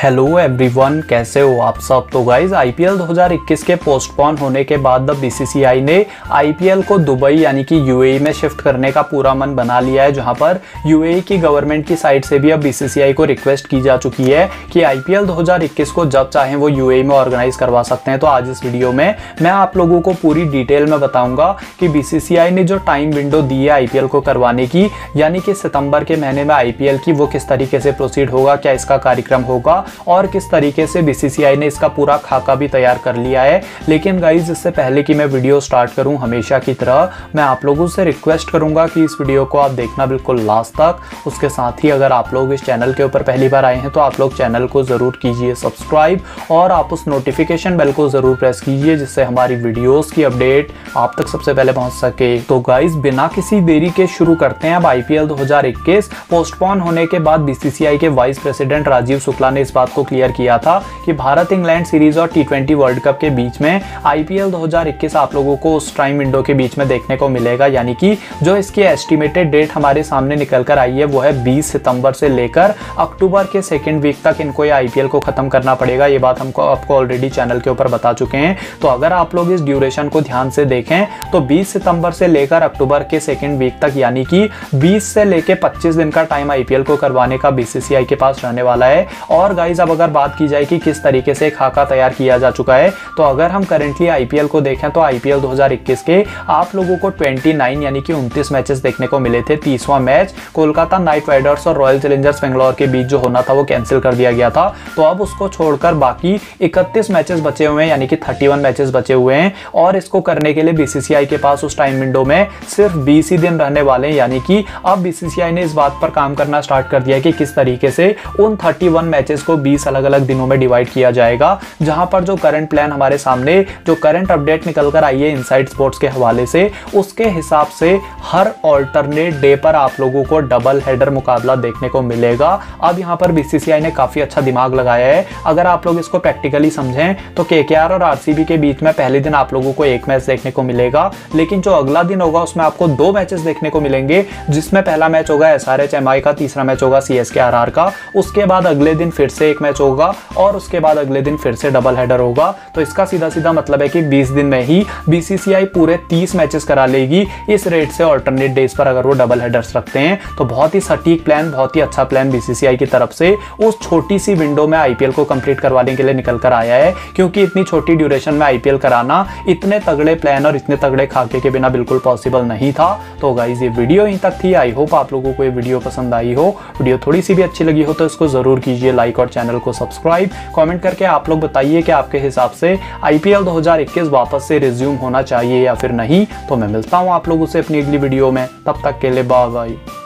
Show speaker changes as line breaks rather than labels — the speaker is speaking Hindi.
हेलो एवरीवन, कैसे हो आप सब। तो गाइज आईपीएल 2021 के पोस्टपोन होने के बाद द बीसीसीआई ने आईपीएल को दुबई यानी कि यूएई में शिफ्ट करने का पूरा मन बना लिया है, जहां पर यूएई की गवर्नमेंट की साइड से भी अब बीसीसीआई को रिक्वेस्ट की जा चुकी है कि आईपीएल 2021 को जब चाहें वो यूएई में ऑर्गेनाइज करवा सकते हैं। तो आज इस वीडियो में मैं आप लोगों को पूरी डिटेल में बताऊंगा कि बीसीसीआई ने जो टाइम विंडो दी है आईपीएल को करवाने की, यानी कि सितंबर के महीने में आईपीएल की, वो किस तरीके से प्रोसीड होगा, क्या इसका कार्यक्रम होगा और किस तरीके से बीसीसीआई ने इसका पूरा खाका भी तैयार कर लिया है। लेकिन गाइज इससे पहले कि मैं वीडियो स्टार्ट करूं, हमेशा की तरह मैं आप लोगों से रिक्वेस्ट करूंगा कि इस वीडियो को आप देखना बिल्कुल लास्ट तक। उसके साथ ही अगर आप लोग इस चैनल के ऊपर पहली बार आए हैं तो आप लोग चैनल को जरूर कीजिए सब्सक्राइब और आप उस नोटिफिकेशन बेल को जरूर प्रेस कीजिए, जिससे हमारी वीडियोस की अपडेट आप तक सबसे पहले पहुंच सके। तो गाइज बिना किसी देरी के शुरू करते हैं। अब आईपीएल 2021 पोस्टपोन होने के बाद बीसीसीआई के वाइस प्रेसिडेंट राजीव शुक्ला ने इस बात को क्लियर किया था कि भारत इंग्लैंड सीरीज और टी20 वर्ल्ड कप के बीच में आईपीएल 2021 आप लोगों को उस टाइम विंडो के बीच में देखने को मिलेगा, यानी कि जो इसकी एस्टिमेटेड डेट हमारे सामने निकल कर आई है वो है 20 सितंबर से लेकर अक्टूबर के सेकेंड वीक तक इनको ये आईपीएल को खत्म करना पड़ेगा। ये बात हमको आपको ऑलरेडी चैनल के ऊपर बता चुके हैं। तो अगर आप लोग इस ड्यूरेशन को ध्यान से देखें तो 20 सितंबर से लेकर अक्टूबर के सेकेंड वीक तक, यानी कि 20 से लेकर 25 दिन का टाइम आईपीएल को करवाने का बीसीसीआई के पास रहने वाला है। और गाइज अब अगर बात की जाए कि किस तरीके से खाका तैयार किया जा चुका है, तो अगर हम करेंटली आईपीएल को देखें तो आईपीएल 2021 के आप लोगों को 29 यानी कि 29 मैचेस देखने को मिले थे। 30वां मैच कोलकाता नाइट राइडर्स और रॉयल चैलेंजर्स बेंगलोर के बीच जो होना था वो कैंसिल कर दिया गया था। तो अब उसको छोड़कर बाकी 31 मैचेस बचे हुए हैं, यानी कि 31 मैचेस बचे हुए हैं। और इसको करने के लिए बीसीसीआई के पास उस टाइम विंडो में सिर्फ 20 ही दिन रहने वाले हैं, यानी कि अब बीसीसीआई ने इस बात पर काम करना स्टार्ट कर दिया है कि किस तरीके से उन 31 मैचेस को 20 अलग अलग दिनों में डिवाइड किया जाएगा। जहां पर जो करंट प्लान हमारे सामने, जो करंट अपडेट निकल कर आई है इनसाइड स्पोर्ट्स के हवाले से, उसके हिसाब से हर ऑल्टरनेट डे पर आप लोगों को डबल हेडर मुकाबला देखने को मिलेगा। अब यहां पर बीसीसीआई ने काफी अच्छा दिमाग लगाया है। अगर आप लोग इसको प्रैक्टिकली समझें तो केकेआर और आरसीबी के बीच में पहले दिन आप लोगों को एक मैच देखने को मिलेगा, लेकिन जो अगला दिन होगा उसमें आपको 2 मैचेस देखने को मिलेंगे, जिसमें पहला मैच होगा एसआरएच एमआई का, तीसरा मैच होगा सीएसके आरआर का। उसके बाद अगले दिन फिर से एक मैच होगा और उसके बाद अगले दिन फिर से डबल हेडर होगा। तो इसका सीधा सीधा मतलब है कि 20 दिन में ही बीसीसीआई पूरे 30 मैचेस करा लेगी इस रेट से ऑल्टरनेट डेज पर, अगर वो डबल हेडर्स रखते हैं। तो बहुत ही सटीक प्लान, बहुत ही अच्छा प्लान बीसीसीआई की तरफ से उस छोटी सी विंडो में आईपीएल को कंप्लीट करवाने के लिए निकल कर आया है, क्योंकि इतनी छोटी ड्यूरेशन में आईपीएल कराना इतने तगड़े प्लान और इतने तगड़े खाके के बिना बिल्कुल पॉसिबल नहीं था। तो गाइज ये वीडियो यहीं तक थी। आई होप आप लोगों को ये वीडियो पसंद आई हो। वीडियो थोड़ी सी भी अच्छी लगी हो तो इसको जरूर कीजिए लाइक और चैनल को सब्सक्राइब। कमेंट करके आप लोग बताइए कि आपके हिसाब से आईपीएल 2021 वापस से रिज्यूम होना चाहिए या फिर नहीं। तो मैं मिलता हूं आप लोगों से अपनी अगली वीडियो में, तब तक के लिए बाय बाय।